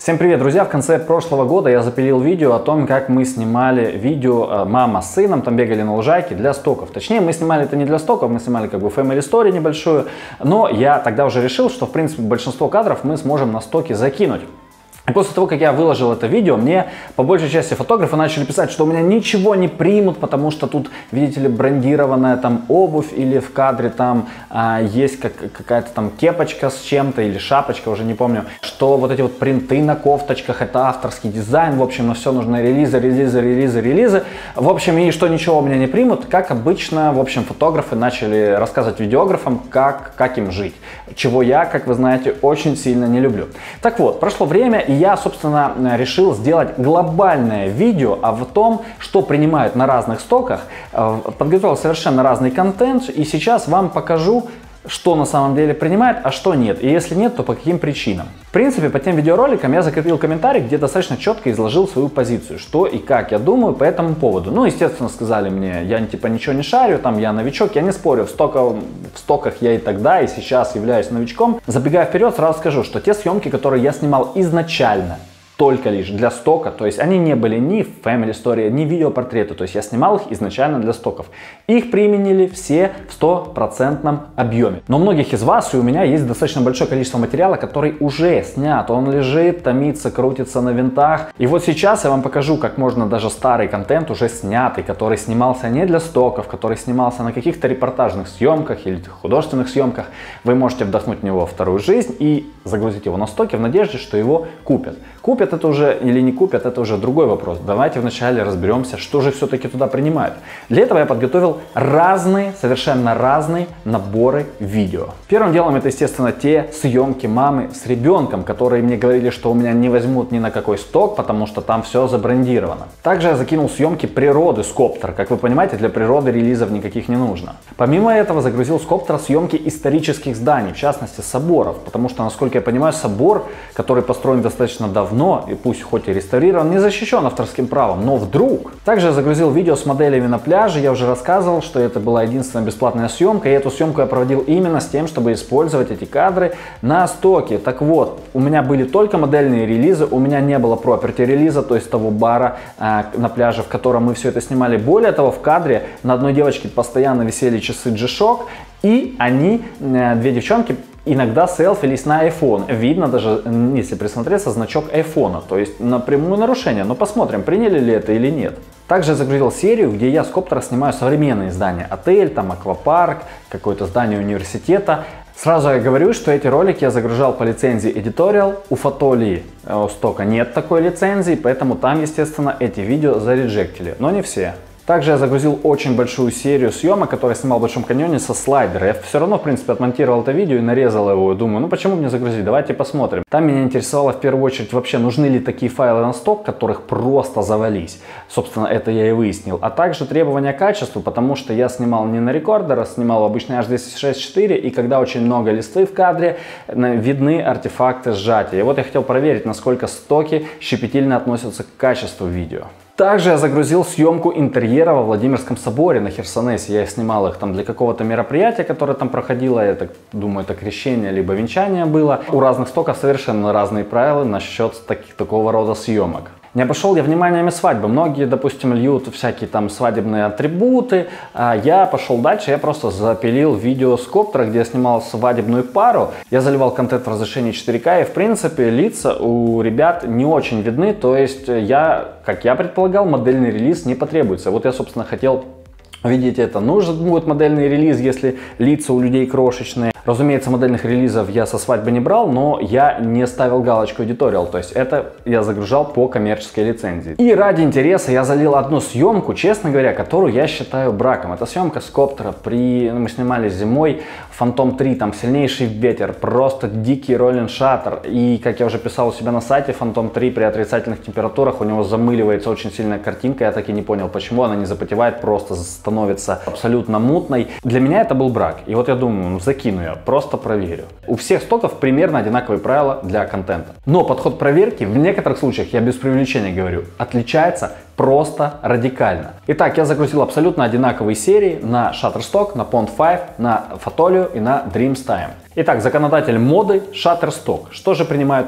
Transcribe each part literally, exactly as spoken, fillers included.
Всем привет, друзья! В конце прошлого года я запилил видео о том, как мы снимали видео мама с сыном, там бегали на лужайке для стоков. Точнее, мы снимали это не для стоков, мы снимали как бы family story небольшую, но я тогда уже решил, что в принципе большинство кадров мы сможем на стоки закинуть. И после того, как я выложил это видео, мне по большей части фотографы начали писать, что у меня ничего не примут, потому что тут, видите ли, брендированная там обувь или в кадре там а, есть как, какая-то там кепочка с чем-то или шапочка, уже не помню, что вот эти вот принты на кофточках, это авторский дизайн, в общем, на все нужны релизы, релизы, релизы, релизы. В общем, и что ничего у меня не примут, как обычно, в общем, фотографы начали рассказывать видеографам, как, как им жить, чего я, как вы знаете, очень сильно не люблю. Так вот, прошло время, и я, собственно, решил сделать глобальное видео о том, что принимают на разных стоках. Подготовил совершенно разный контент, и сейчас вам покажу, что на самом деле принимает, а что нет. И если нет, то по каким причинам. В принципе, по тем видеороликам я закрепил комментарий, где достаточно четко изложил свою позицию, что и как я думаю по этому поводу. Ну, естественно, сказали мне, я типа ничего не шарю, там я новичок, я не спорю, в, стока, в стоках я и тогда, и сейчас являюсь новичком. Забегая вперед, сразу скажу, что те съемки, которые я снимал изначально, только лишь для стока, то есть они не были ни в family story, ни видеопортреты, то есть я снимал их изначально для стоков. Их применили все в стопроцентном объеме. Но у многих из вас и у меня есть достаточно большое количество материала, который уже снят, он лежит, томится, крутится на винтах. И вот сейчас я вам покажу, как можно даже старый контент уже снятый, который снимался не для стоков, который снимался на каких-то репортажных съемках или художественных съемках, вы можете вдохнуть в него вторую жизнь и загрузить его на стоки в надежде, что его купят. Купят это уже или не купят, это уже другой вопрос. Давайте вначале разберемся, что же все-таки туда принимают. Для этого я подготовил разные, совершенно разные наборы видео. Первым делом это, естественно, те съемки мамы с ребенком, которые мне говорили, что у меня не возьмут ни на какой сток, потому что там все забрендировано. Также я закинул съемки природы с коптера. Как вы понимаете, для природы релизов никаких не нужно. Помимо этого загрузил с коптера съемки исторических зданий, в частности соборов, потому что, насколько я понимаю, собор, который построен достаточно давно, и пусть хоть и реставрирован, не защищен авторским правом, но вдруг. Также я загрузил видео с моделями на пляже, я уже рассказывал, что это была единственная бесплатная съемка, и эту съемку я проводил именно с тем, чтобы использовать эти кадры на стоке. Так вот, у меня были только модельные релизы, у меня не было property релиза, то есть того бара э, на пляже, в котором мы все это снимали. Более того, в кадре на одной девочке постоянно висели часы G-Shock, и они, э, две девчонки, иногда селфились на iPhone. Видно даже, если присмотреться, значок айфона. То есть напрямую нарушение. Но посмотрим, приняли ли это или нет. Также я загрузил серию, где я с коптера снимаю современные здания. Отель, там аквапарк, какое-то здание университета. Сразу я говорю, что эти ролики я загружал по лицензии Editorial. У Фотолии у стока нет такой лицензии, поэтому там, естественно, эти видео зареджектили. Но не все. Также я загрузил очень большую серию съемок, которые я снимал в Большом каньоне со слайдера. Я все равно, в принципе, отмонтировал это видео и нарезал его. Думаю, ну почему мне загрузить? Давайте посмотрим. Там меня интересовало в первую очередь вообще, нужны ли такие файлы на сток, которых просто завались. Собственно, это я и выяснил. А также требования к качеству, потому что я снимал не на рекордер, а снимал обычный эйч двести шестьдесят четыре, и когда очень много листвы в кадре, видны артефакты сжатия. И вот я хотел проверить, насколько стоки щепетильно относятся к качеству видео. Также я загрузил съемку интерьера во Владимирском соборе на Херсонесе. Я снимал их там для какого-то мероприятия, которое там проходило. Я так думаю, это крещение либо венчание было. У разных стоков совершенно разные правила насчет таких, такого рода съемок. Не обошел я вниманиями свадьбы. Многие, допустим, льют всякие там свадебные атрибуты. А я пошел дальше, я просто запилил видео с коптера, где я снимал свадебную пару. Я заливал контент в разрешении четыре ка, и в принципе лица у ребят не очень видны. То есть я, как я предполагал, модельный релиз не потребуется. Вот я, собственно, хотел видеть это. Нужен будет модельный релиз, если лица у людей крошечные. Разумеется, модельных релизов я со свадьбы не брал, но я не ставил галочку Editorial, то есть это я загружал по коммерческой лицензии. И ради интереса я залил одну съемку, честно говоря, которую я считаю браком. Это съемка с коптера, при... мы снимали зимой, Фантом три, там сильнейший ветер, просто дикий роллинг шаттер. И, как я уже писал у себя на сайте, Фантом три при отрицательных температурах у него замыливается очень сильная картинка. Я так и не понял, почему она не запотевает, просто становится абсолютно мутной. Для меня это был брак. И вот я думаю, ну закину я, просто проверю. У всех стоков примерно одинаковые правила для контента. Но подход проверки в некоторых случаях, я без преувеличения говорю, отличается просто радикально. Итак, я загрузил абсолютно одинаковые серии на Shutterstock, на Pond пять, на Fotolio и на Dreamstime. Итак, законодатель моды Shutterstock. Что же принимают они?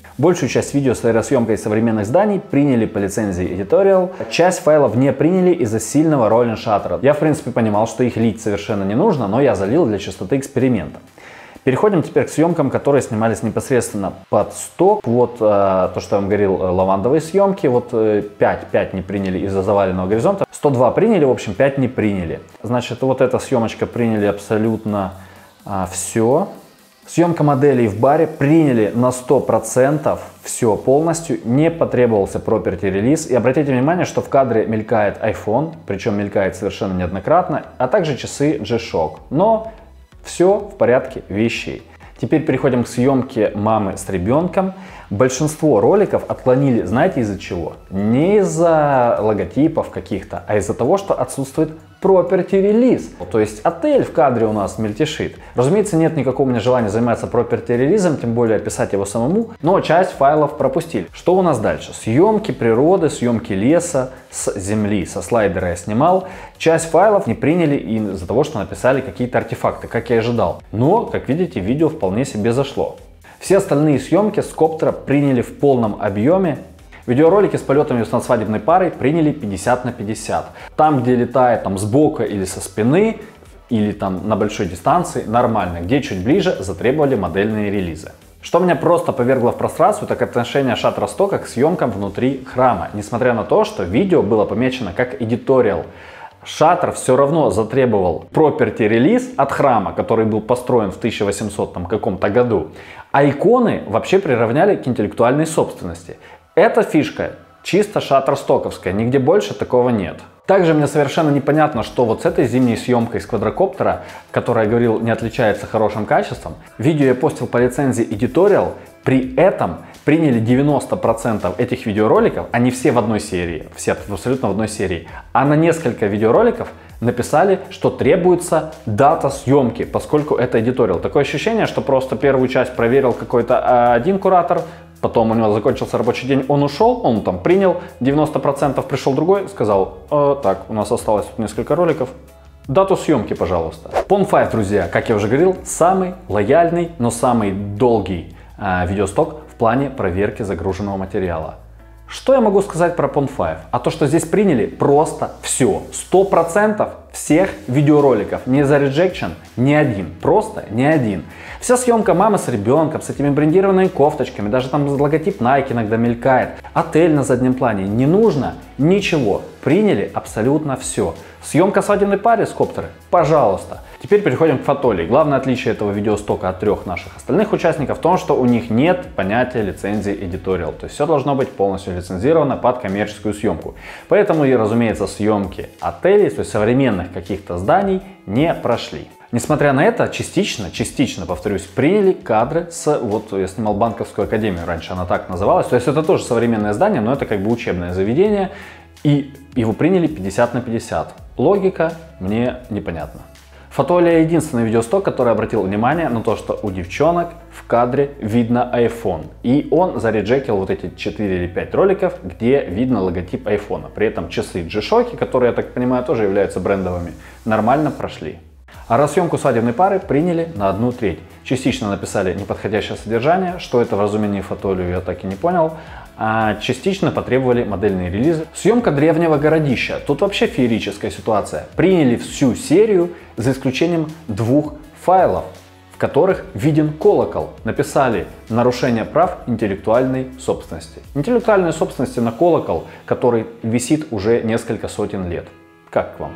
Большую часть видео с аэросъемкой современных зданий приняли по лицензии Editorial. Часть файлов не приняли из-за сильного роллинг шаттера. Я в принципе понимал, что их лить совершенно не нужно, но я залил для чистоты эксперимента. Переходим теперь к съемкам, которые снимались непосредственно под сток. Вот э, то, что я вам говорил, лавандовые съемки. Вот э, пять, пять не приняли из-за заваленного горизонта. сто два приняли, в общем, пять не приняли. Значит, вот эта съемочка приняли абсолютно э, все. Съемка моделей в баре приняли на сто процентов все полностью. Не потребовался property релиз. И обратите внимание, что в кадре мелькает iPhone, причем мелькает совершенно неоднократно, а также часы G-Shock. Но все в порядке вещей. Теперь переходим к съемке мамы с ребенком. Большинство роликов отклонили, знаете, из-за чего? Не из-за логотипов каких-то, а из-за того, что отсутствует property релиз. То есть отель в кадре у нас мельтешит. Разумеется, нет никакого у меня желания заниматься property релизом, тем более описать его самому, но часть файлов пропустили. Что у нас дальше? Съемки природы, съемки леса с земли. Со слайдера я снимал. Часть файлов не приняли из-за того, что написали какие-то артефакты, как я ожидал. Но, как видите, видео вполне себе зашло. Все остальные съемки с коптера приняли в полном объеме. Видеоролики с полетами с надсвадебной парой приняли пятьдесят на пятьдесят. Там, где летает там, сбоку или со спины, или там на большой дистанции, нормально. Где чуть ближе, затребовали модельные релизы. Что меня просто повергло в прострацию, так отношение Shutterstock к съемкам внутри храма. Несмотря на то, что видео было помечено как editorial. Shutter все равно затребовал property релиз от храма, который был построен в тысяча восьмисотом каком-то году. А иконы вообще приравняли к интеллектуальной собственности. Эта фишка чисто шаттерстоковская, нигде больше такого нет. Также мне совершенно непонятно, что вот с этой зимней съемкой с квадрокоптера, которая, я говорил, не отличается хорошим качеством, видео я постил по лицензии Editorial, при этом приняли девяносто процентов этих видеороликов, они все в одной серии, все абсолютно в одной серии, а на несколько видеороликов написали, что требуется дата съемки, поскольку это Editorial. Такое ощущение, что просто первую часть проверил какой-то один куратор, потом у него закончился рабочий день, он ушел, он там принял девяносто процентов, пришел другой, сказал, э, так, у нас осталось тут несколько роликов, дату съемки, пожалуйста. пон пять, друзья, как я уже говорил, самый лояльный, но самый долгий э, видеосток в плане проверки загруженного материала. Что я могу сказать про пон пять? А то, что здесь приняли просто все. сто процентов всех видеороликов. Не за rejection, ни один. Просто ни один. Вся съемка мамы с ребенком, с этими брендированными кофточками, даже там логотип Nike иногда мелькает. Отель на заднем плане. Не нужно ничего. Приняли абсолютно все. Съемка свадебной паре с коптера? Пожалуйста. Теперь переходим к фотолии. Главное отличие этого видеостока от трех наших остальных участников в том, что у них нет понятия лицензии Editorial. То есть все должно быть полностью лицензировано под коммерческую съемку. Поэтому и, разумеется, съемки отелей, то есть современных каких-то зданий, не прошли. Несмотря на это, частично, частично, повторюсь, приняли кадры с, вот я снимал Банковскую академию, раньше она так называлась, то есть это тоже современное здание, но это как бы учебное заведение, и его приняли пятьдесят на пятьдесят. Логика мне непонятна. Фотолия единственный видеосток, который обратил внимание на то, что у девчонок в кадре видно iPhone. И он зареджектил вот эти четыре или пять роликов, где видно логотип iPhone. При этом часы G-Shock, которые, я так понимаю, тоже являются брендовыми, нормально прошли. А рассъемку свадебной пары приняли на одну треть. Частично написали неподходящее содержание, что это в разумении фотолию я так и не понял. А частично потребовали модельные релизы. Съемка древнего городища. Тут вообще феерическая ситуация. Приняли всю серию за исключением двух файлов, в которых виден колокол. Написали нарушение прав интеллектуальной собственности. Интеллектуальной собственности на колокол, который висит уже несколько сотен лет. Как к вам?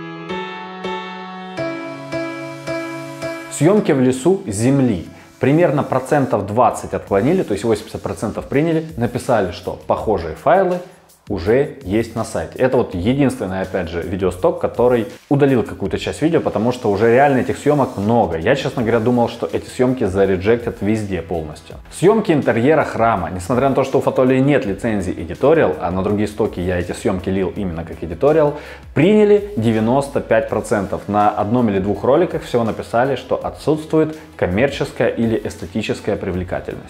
Съемки в лесу земли. Примерно процентов двадцать отклонили, то есть восемьдесят процентов приняли, написали, что похожие файлы уже есть на сайте. Это вот единственный, опять же, видеосток, который удалил какую-то часть видео, потому что уже реально этих съемок много. Я, честно говоря, думал, что эти съемки зареджектят везде полностью. Съемки интерьера храма. Несмотря на то, что у фотолии нет лицензии Editorial, а на другие стоки я эти съемки лил именно как Editorial, приняли девяносто пять процентов. На одном или двух роликах всего написали, что отсутствует коммерческая или эстетическая привлекательность.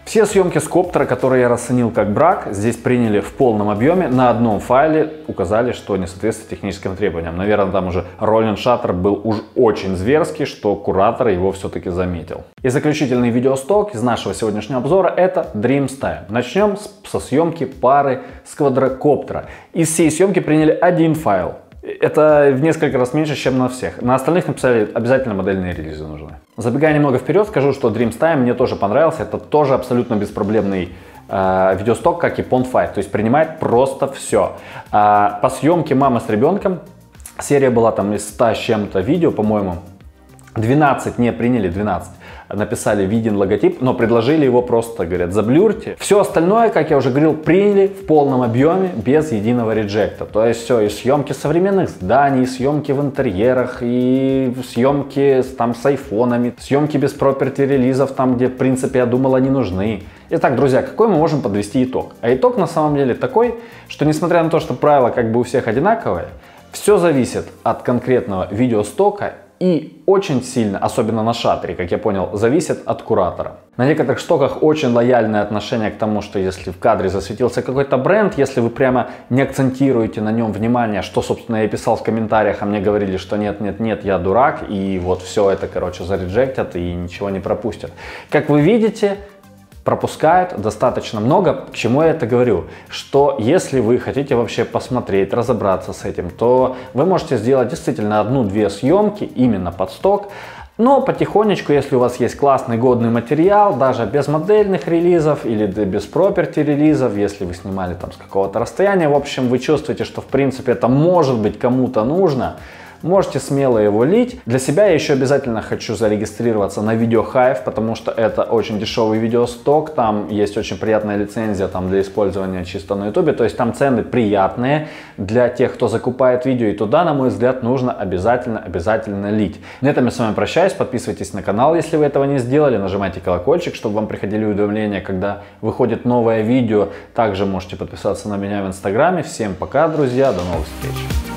Все съемки с коптера, которые я расценил как брак, здесь приняли в полном объеме. На одном файле указали, что не соответствует техническим требованиям. Наверное, там уже роллинг шаттер был уж очень зверский, что куратор его все-таки заметил. И заключительный видеосток из нашего сегодняшнего обзора — это Dreamstime. Начнем со съемки пары с квадрокоптера. Из всей съемки приняли один файл. Это в несколько раз меньше, чем на всех. На остальных написали, обязательно модельные релизы нужны. Забегая немного вперед, скажу, что Dreamstime мне тоже понравился. Это тоже абсолютно беспроблемный э, видеосток, как и Pond пять. То есть принимает просто все. А, по съемке «Мама с ребенком» серия была там из ста с чем-то видео, по-моему. двенадцать не приняли, двенадцать. Написали виден логотип, но предложили его просто, говорят, заблюрьте. Все остальное, как я уже говорил, приняли в полном объеме, без единого реджекта. То есть все, и съемки современных зданий, и съемки в интерьерах, и съемки там с айфонами, съемки без property релизов, там, где, в принципе, я думал, они нужны. Итак, друзья, какой мы можем подвести итог? А итог на самом деле такой, что несмотря на то, что правила как бы у всех одинаковые, все зависит от конкретного видеостока. И очень сильно, особенно на шаттере, как я понял, зависит от куратора. На некоторых стоках очень лояльное отношение к тому, что если в кадре засветился какой-то бренд, если вы прямо не акцентируете на нем внимание, что, собственно, я писал в комментариях, а мне говорили, что нет, нет, нет, я дурак, и вот все это, короче, зареджектят и ничего не пропустят. Как вы видите, пропускают достаточно много. К чему я это говорю? Что если вы хотите вообще посмотреть, разобраться с этим, то вы можете сделать действительно одну-две съемки именно под сток. Но потихонечку, если у вас есть классный годный материал, даже без модельных релизов или без property релизов, если вы снимали там с какого-то расстояния, в общем, вы чувствуете, что в принципе это может быть кому-то нужно, можете смело его лить. Для себя я еще обязательно хочу зарегистрироваться на VideoHive, потому что это очень дешевый видеосток, там есть очень приятная лицензия там, для использования чисто на YouTube, то есть там цены приятные для тех, кто закупает видео, и туда, на мой взгляд, нужно обязательно, обязательно лить. На этом я с вами прощаюсь, подписывайтесь на канал, если вы этого не сделали, нажимайте колокольчик, чтобы вам приходили уведомления, когда выходит новое видео. Также можете подписаться на меня в Инстаграме. Всем пока, друзья, до новых встреч!